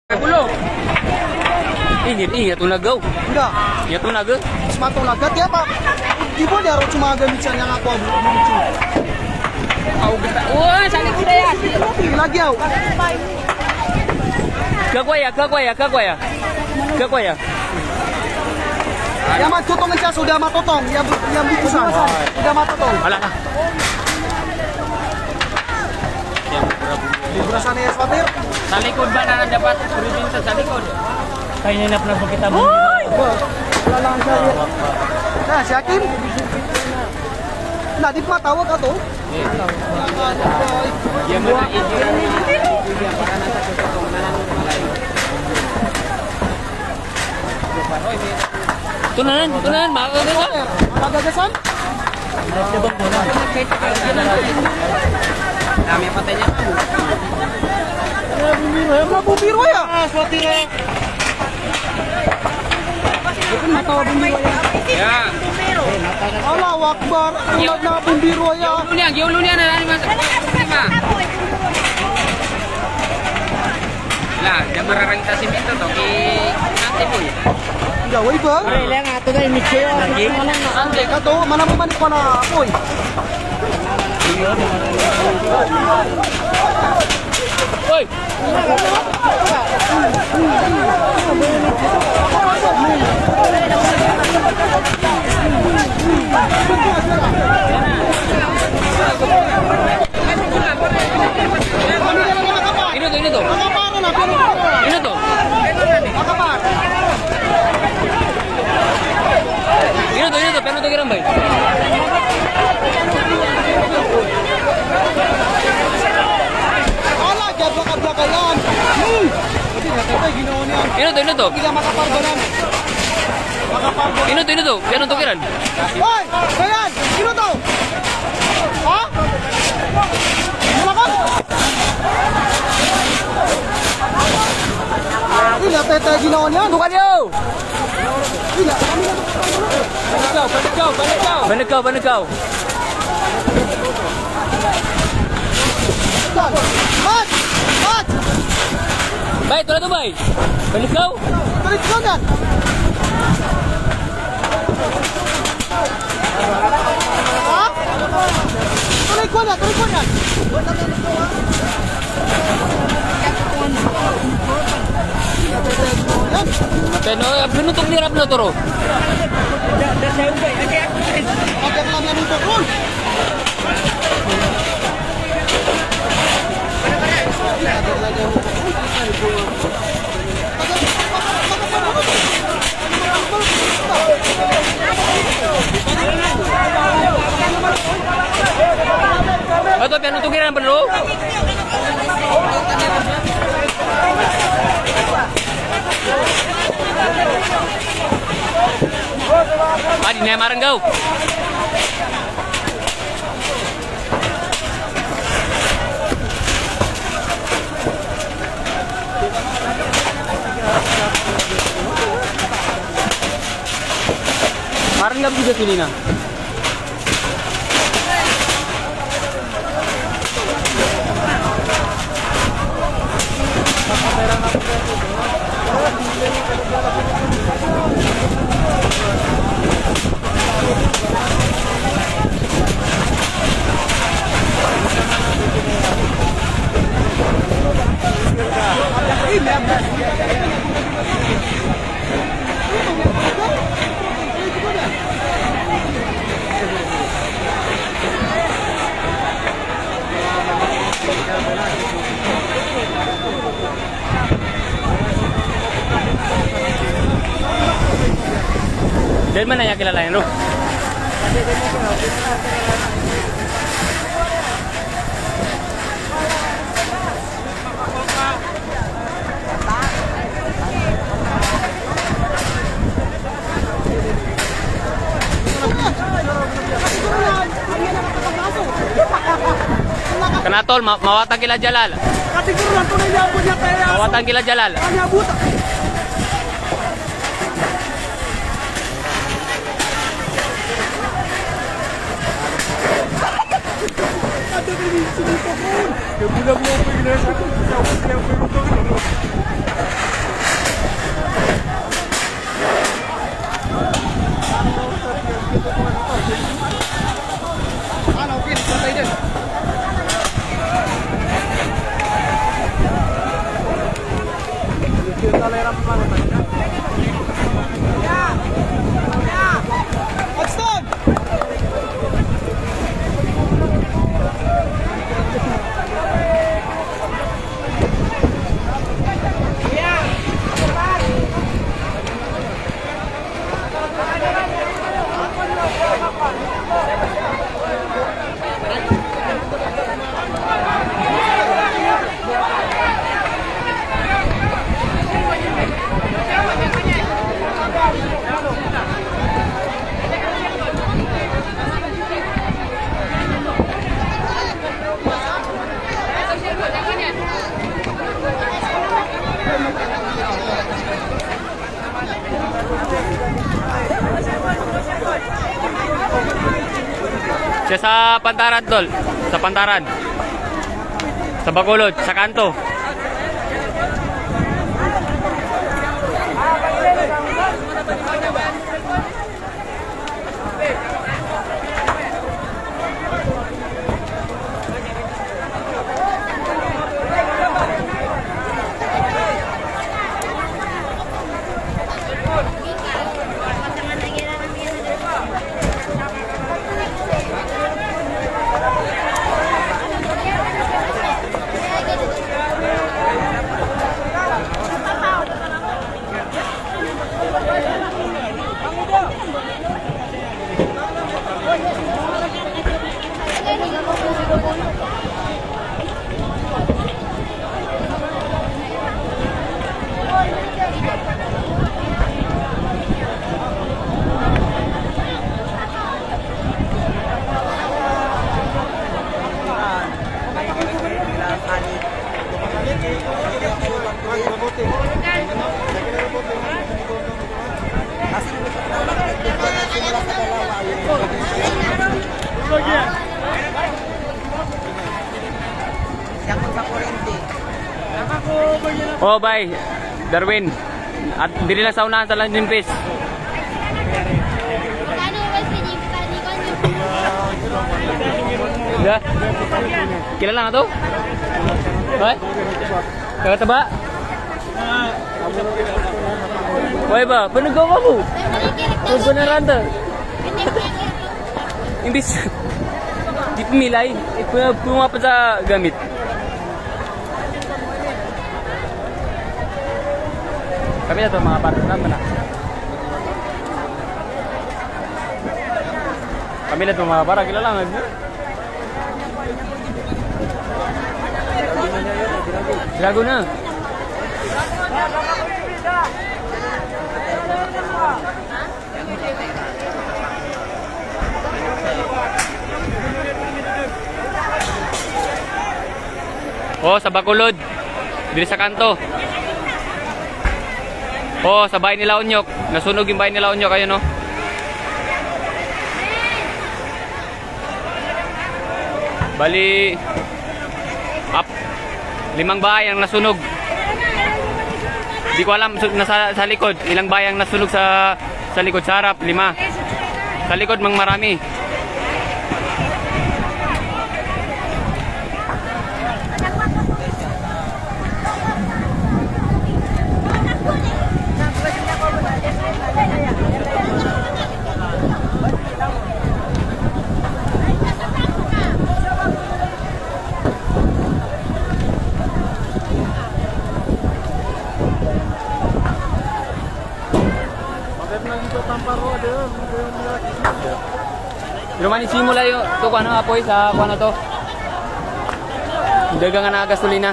Bulog. Ingat tunagaw. Enggak. Ya tunaga. Sematong lagat ya Pak. Di mo dia cuma agak bicara yang aku lucu. Au geta. Wah, sakit sudah ya. Lagi au. Gagwaya. Yang matutong siya sudah matutong. Yang bukusan. Sudah matutong. Alah. Librasan ya Swatir. Sa likod ba na dapat probinsya sa likod? Kaya na pala kita mo. Wala lang siya. Nah, si Hakim. Nah, di matawag ka to. Dia mana Tunanan, Magagasan? Kami patenya. Bumiro ya? Ya. Allah Akbar. Ulat na bumbiro ya. Giulo niya na mas. Lah, dia mararang ta simento to ki nanti po. Ya, wait ba? Lang ato na imicho. Ande ka to, mana mo man ko na apoy. Hoy. Ini tuh. Ini tuh. Ini tuh, penuh tuh kiram bay. Ala, gablak-gablakayan. Ini tuh. Tidak makapargonan. Ini tuh, penuh tuh kiran. Hoy, kayan, sino to? Ha? Ano ka? Ila, tete, ginawa niya. Bukan yo. Ila, Balik kau. Mat! Mat! Bay, tuloy to bay. Balik kau. Tulit ko yan. Ha? Tulit ko yan. Pero pinutok ni Rap na toro. Agak lang yan ito. Ito, pinutok ni Rap na toro. Adi na maranggaw. Maranggaw juga sini na. Dari mana ya kilalain lu? Kenatol, mawatan kila Jalal. Katiguro lang tunay niya abot niya kaya. Mawatan kila Jalal. Kanya buta. Ada ini sini pohon. Dia bilang mau pergi dari sana. Siapa yang pergi? Siya sa Pantaran, tol. Sa Pantaran. Sa Bacolod, sa kanto. Oh, bye. Darwin. At dili lang sa unahan sa Landing Fish. Ya. Kilala nga to? Hoy? Kagataba? Hoy ba? Panagaw mo? Huwag ko na ranta. Hindi. Di pumilay. Pumapad sa gamit. Kami na ito mga partner naman na. Kami na ito mga para kilala nga. Drago na. Oh, sa Bacolod. Dili sa kanto. Oh, sa bahay nila Onyok. Nasunog yung bahay nila Onyok, ayun no. Bali 5 bahay ang nasunog. Di ko alam nasa sa likod, ilang bahay ang nasunog sa likod, sa harap 5. Sa likod mang marami. Pero manisimula yung to ano apoy sa kuno to. Dagangan na gasolina.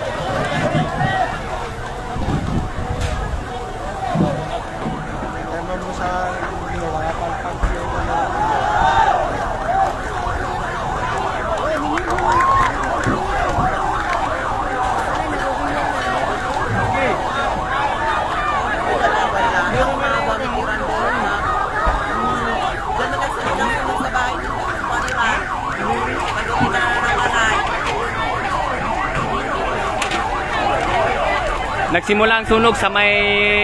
Nagsimula ang sunog sa may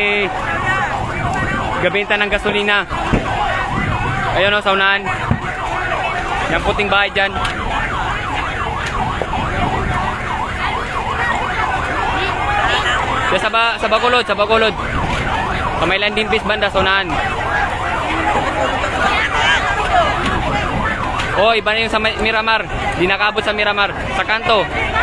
gabinta ng gasolina. Ayun o, sa unahan. Yung puting bahay dyan. Sa Bacolod, sa Bacolod. Sa may Landing Fish banda, sa unahan. Oh, iba na yung sa Miramar. Di nakaabot sa Miramar. Sa kanto.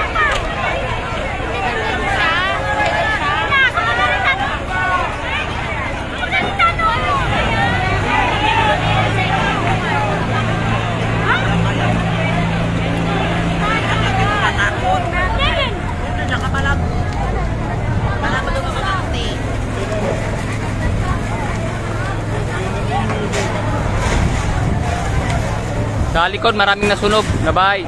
Sa likod maraming nasunog na bahay.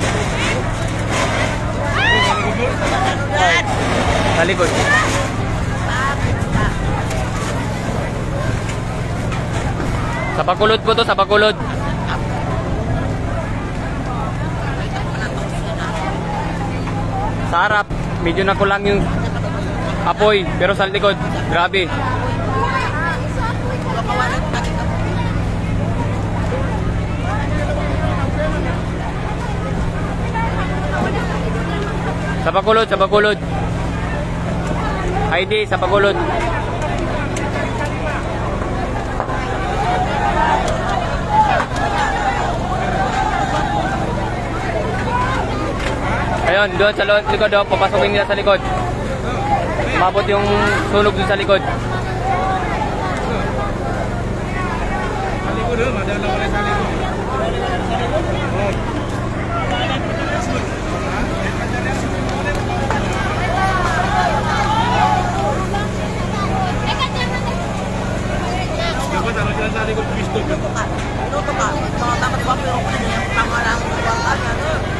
Sa likod. Sa Bacolod po to, sa Bacolod. Sa harap, medyo nakulang yung apoy. Pero sa likod, grabe. Sa Bacolod, sa Bacolod. ID, sa Bacolod. Ayun, doon sa likod, oh, papasukin nila sa likod. Umabot yung sunog doon sa likod. Sa likod, madala wala sa likod. Dapat ano sila sa likod, pistol ka. Minuto ka. Dapat ba pero kung yung tama lang ang kanya.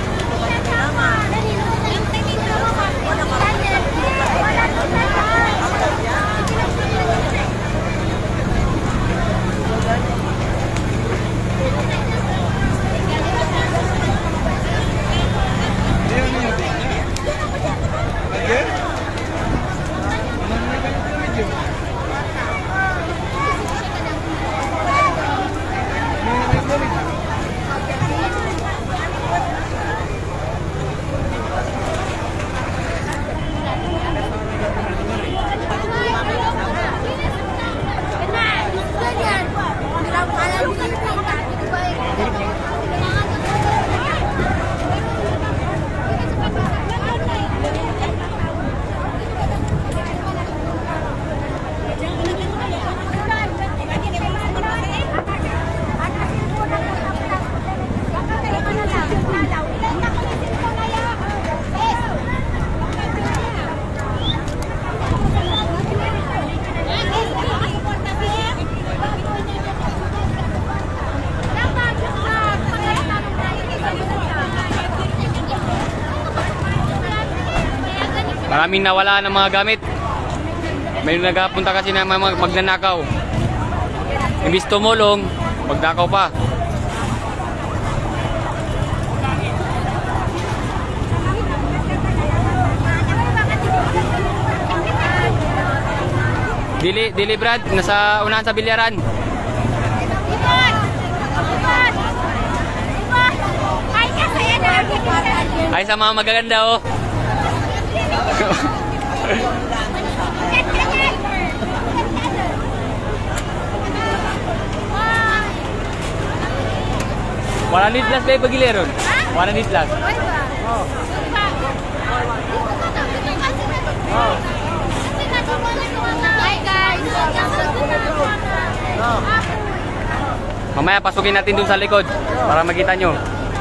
Maraming nawala ng mga gamit. May nagapunta kasi na mga magnanakaw. Imbis tumulong, magnakaw pa. Dili Brad, nasa unahan sa bilyaran. Ay sa mga magaganda oh. Warna nitlas ba pagileron? Warna nitlas. Mamaya pasukin natin dun sa likod para makita nyo.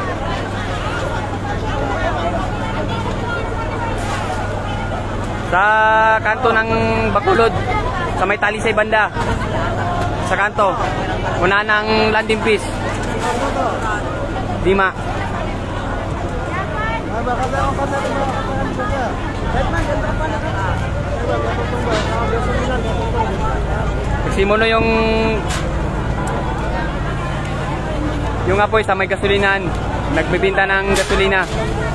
Sa kanto ng Bacolod, sa may talisay banda. Sa kanto, una ng landing piece. Dima. Simuno yung apoy sa may gasolinahan. Nagbibinta ng gasolina.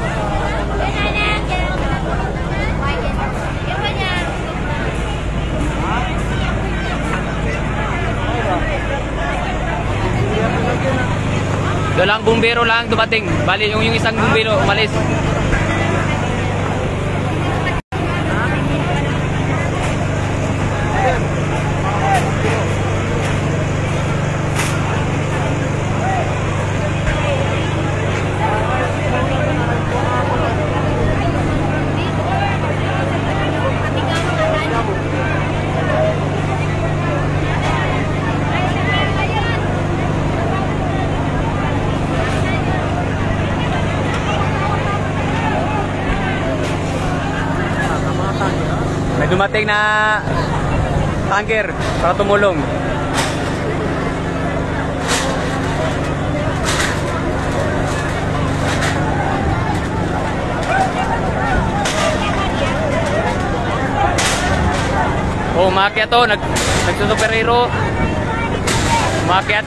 Doon lang bumbero lang dumating. Bali yung isang bumbero umalis. May dumating na tanker para tumulong. Oh, umakyat to, nagsusuperhero. Umakyat.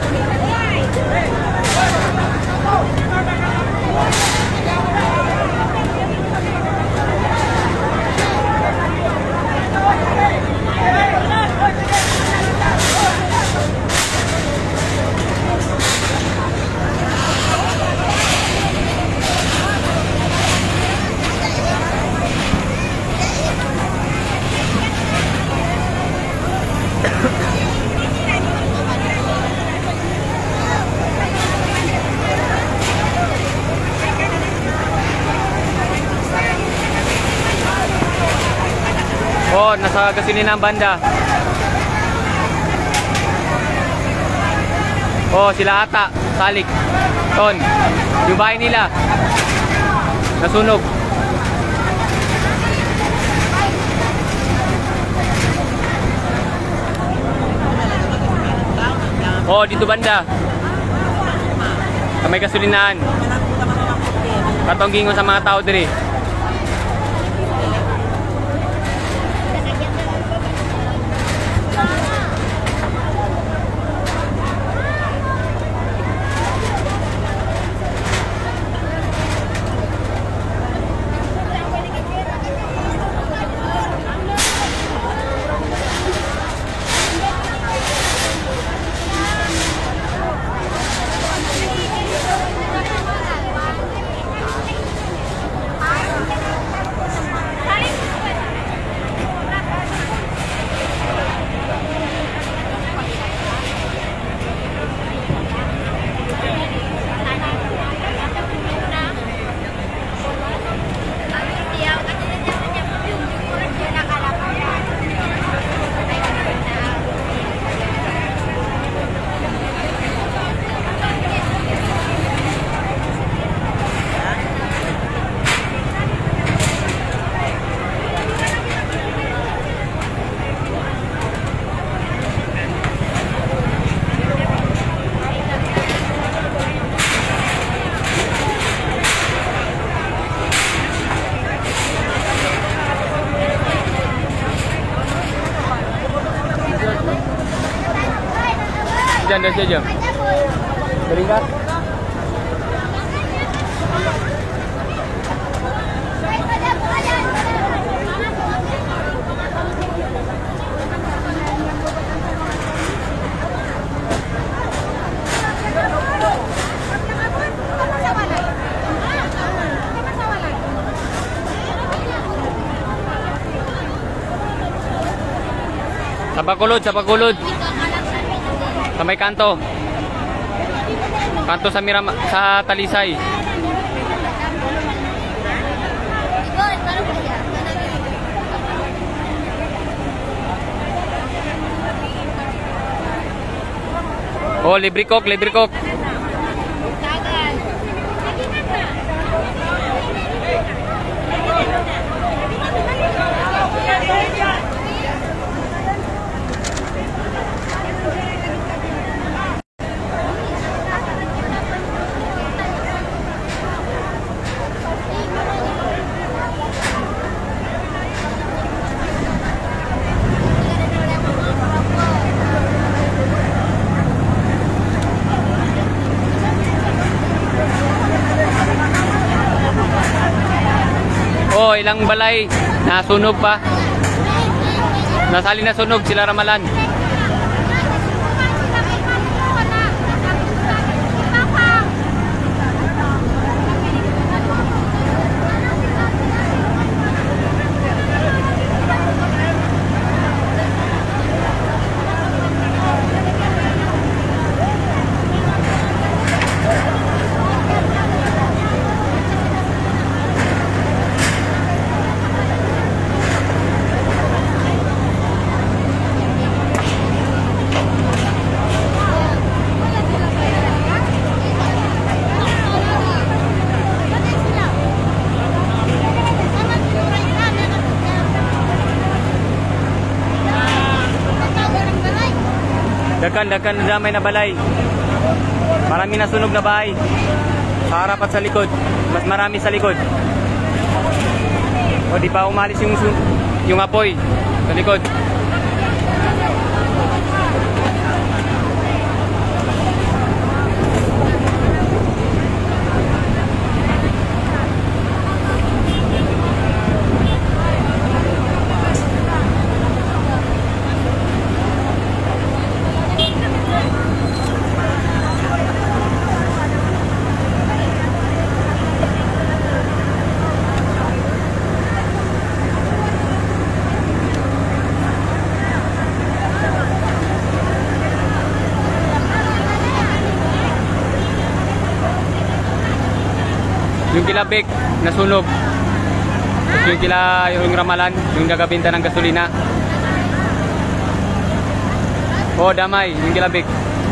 Oh, nasa gasolina ang banda. Oh, sila ata. Salik. Ton. Yung bahay nila. Nasunog. Oh, dito banda. Sa may gasolinaan. Katong gingon sa mga tao diri. Diyan saja. Beringat. Sapakulod. Sa may kanto. Kanto sa sa Talisay. Oh, libre coke. Oh, ilang balay nasunog pa. Nasali na sunog sila Ramalan. Dakan damay na balay. Marami na sunog na bahay. Sa harap at sa likod. Mas marami sa likod. O di pa umalis yung apoy sa likod. Yung Kilabek nasunog. Yung kila, yung ramalan, yung nagabinta ng gasolina. Oh, damay, yung kilabik.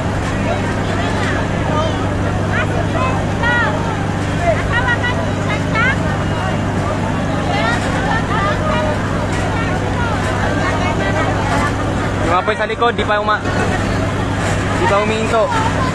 Yung apoy sa likod, di pa umiinto.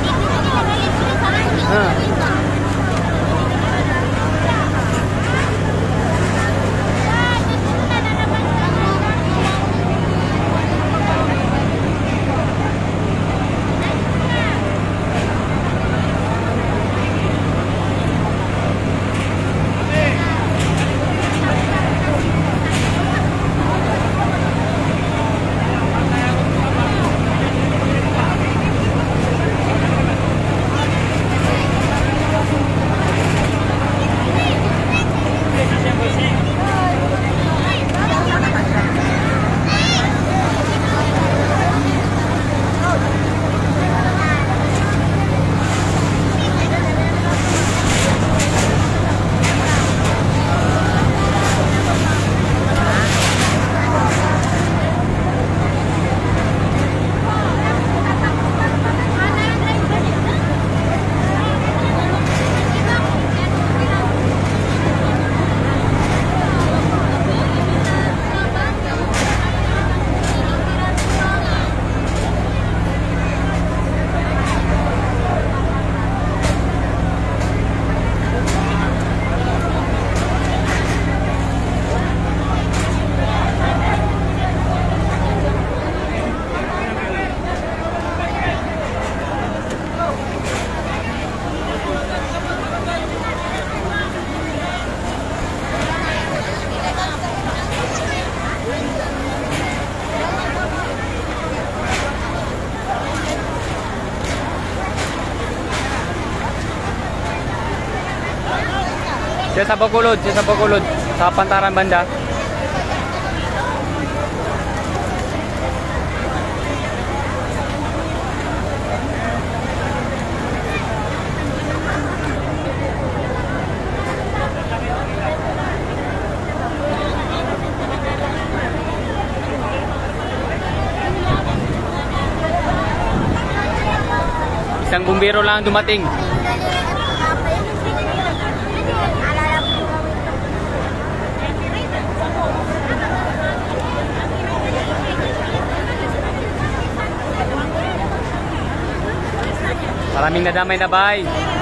Siya sa Bacolod, sa Pantaran banda. Isang bumbero lang dumating. Maraming nadamay na bahay.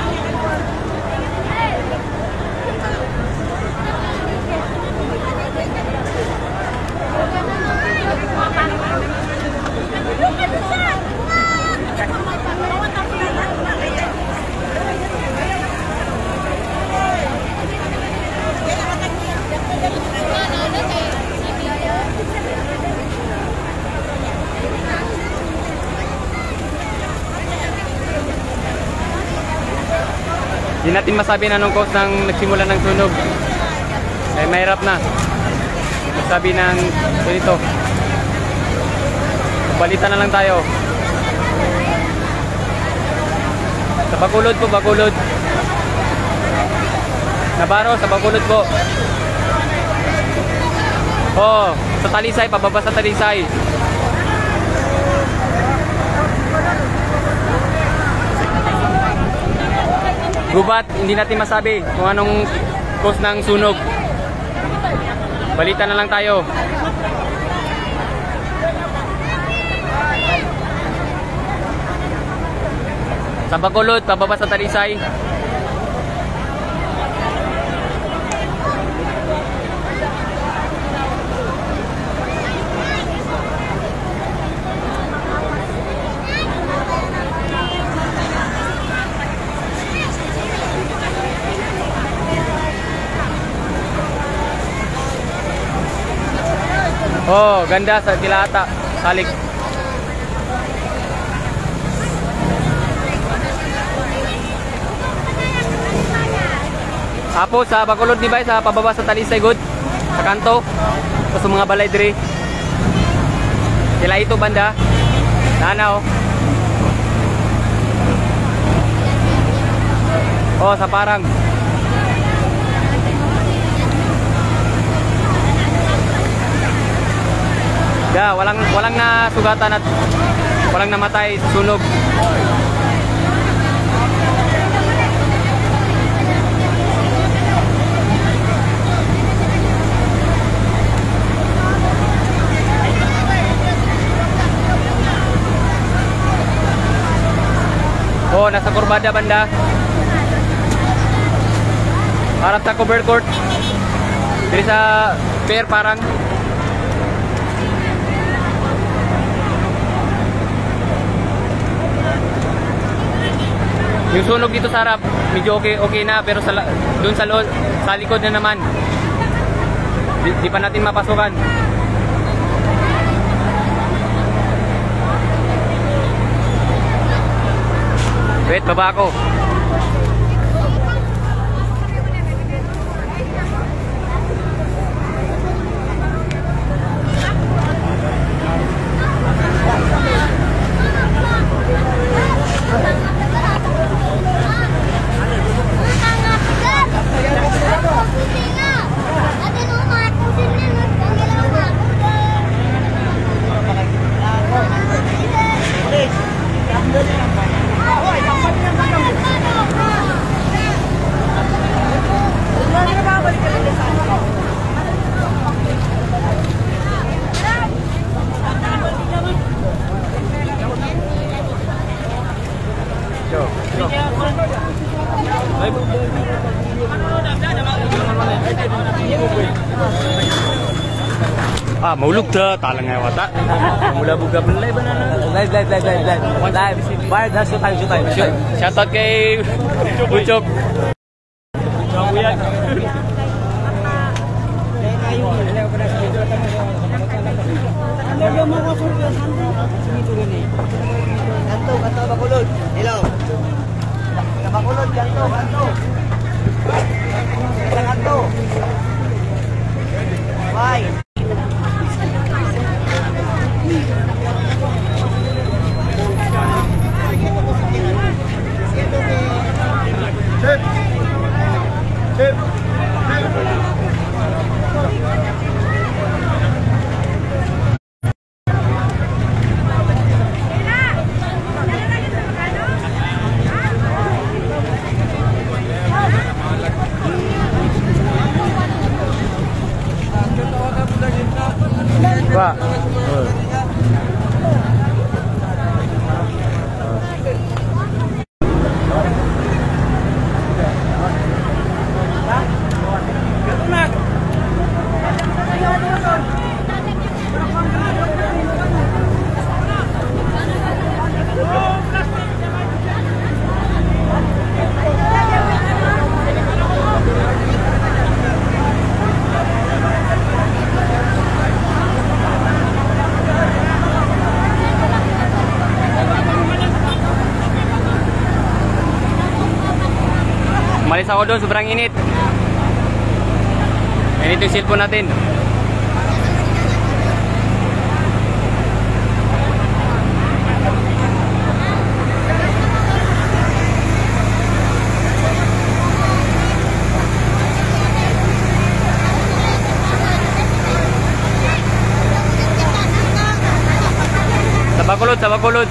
Hindi natin masabi na anong cause nang nagsimula ng sunog. Ay mahirap na masabi ng ganito. Balita na lang tayo. Sa Bacolod po, Bacolod. Navarro, sa Bacolod po. Oh, sa Talisay, pababa sa Talisay. Gubat, hindi natin masabi kung anong cause ng sunog. Balita na lang tayo. Sa Bacolod, pababa sa Talisay. Oh, ganda sa Dilata, Salik. Apo sa Bacolod ni bay sa pababa sa Talisay good. Sa kanto. Sa mga balay diri. Sila ito banda. Nana oh. Oh, sa Parang. Yeah, walang nasugatan at walang namatay sa sunog. Oh, nasa kurbada banda. Harap sa cover court. Diri sa fair parang. Yung sunog dito sa harap, medyo okay na, pero doon sa likod na naman. Di pa natin mapasukan. Wait, baba ako. Maulog ta talang nga wata. Mula buga belay banana. Live. Bayad na shoot time. Shoutout kay Buchok. Kanto bakulod. Hello. Bakulod kanto. Kanto. Bye. Pak. Malis ako doon, sobrang init. Init yung cellphone natin. Sa Bacolod.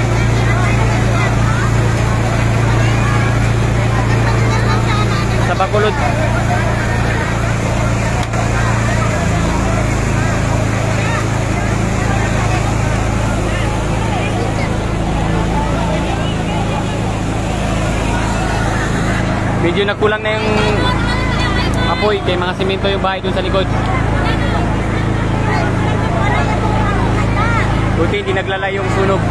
Sa Bacolod. Medyo nagkulang na yung apoy kay mga simento yung bahay dun sa likod. Buti hindi naglalay yung sunog.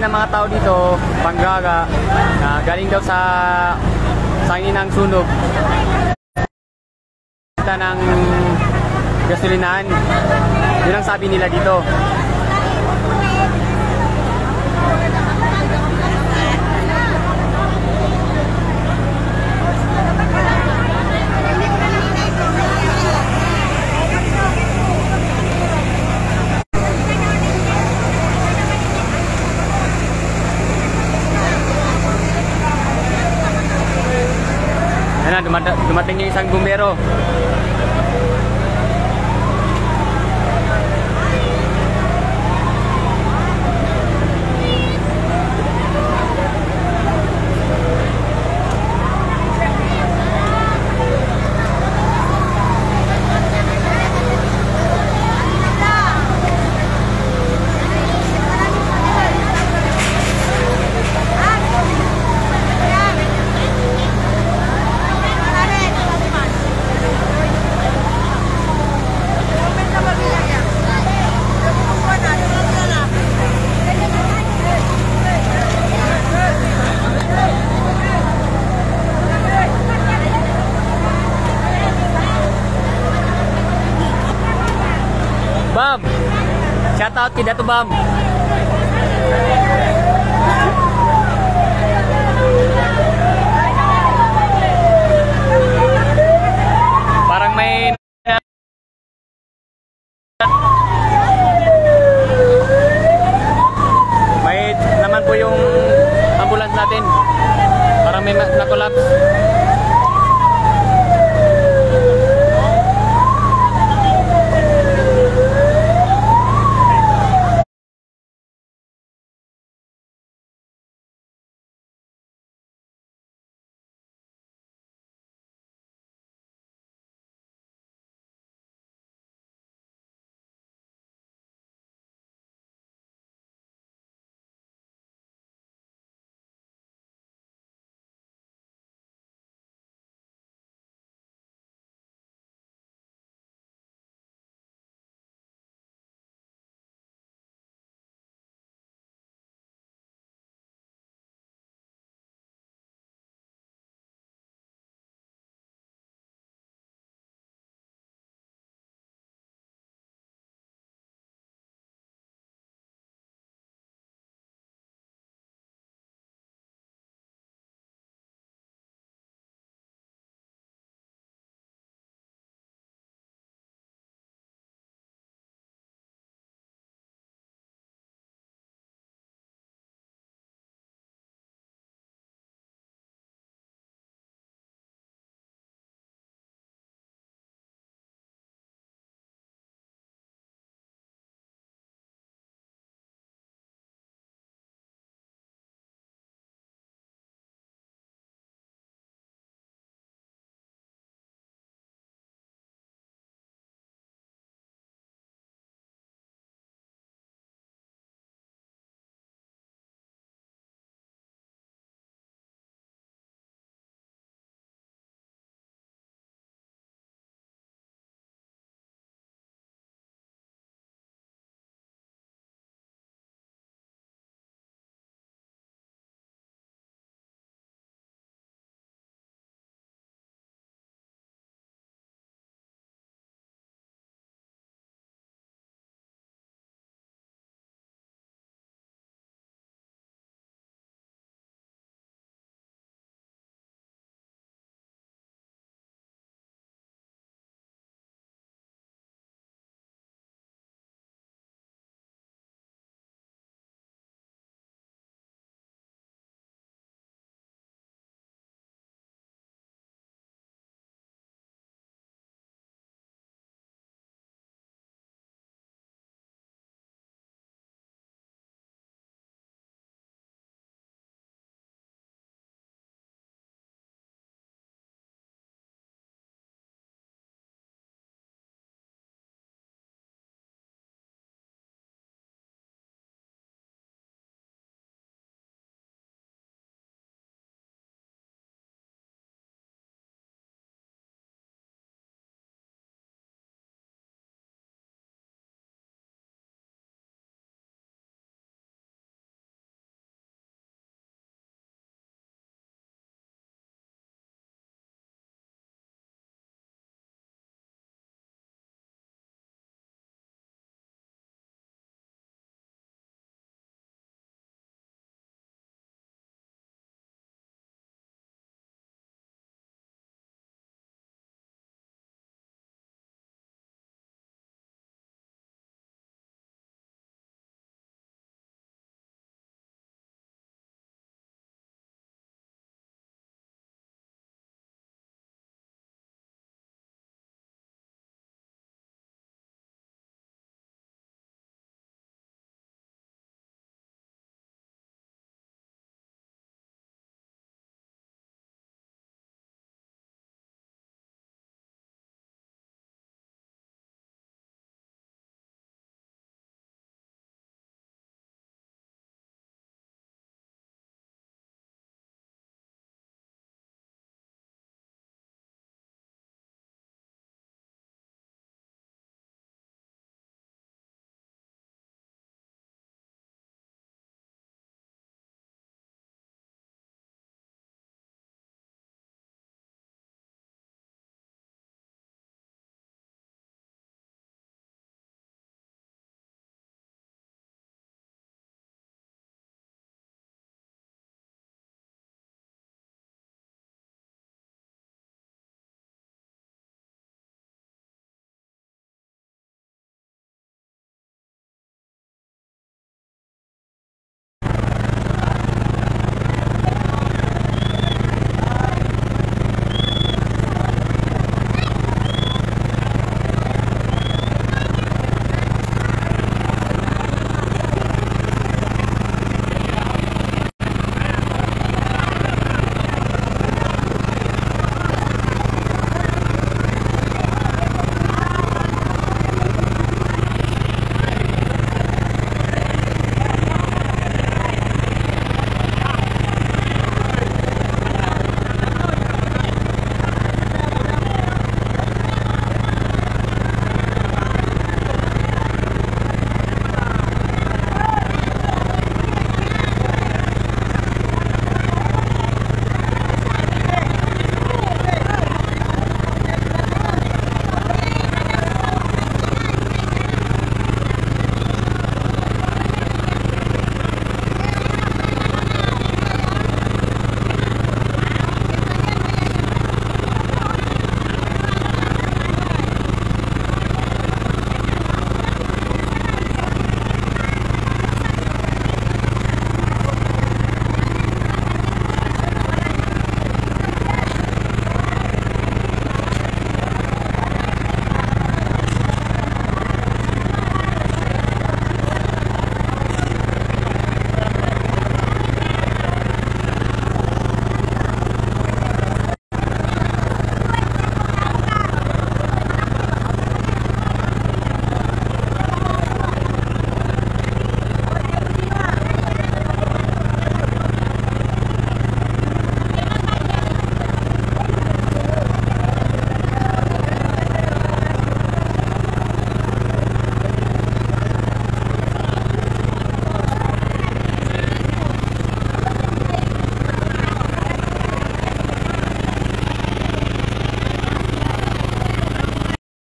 ng mga tao dito, Panggaga, na galing daw sa sangin ng sunog. Ng gasolinahan. Yun ang sabi nila dito. Ayan na, dumating yung isang bumbero. Bam! Shout out kay Dato Bam! Parang may naman po yung ambulance natin. Parang may na-collapse.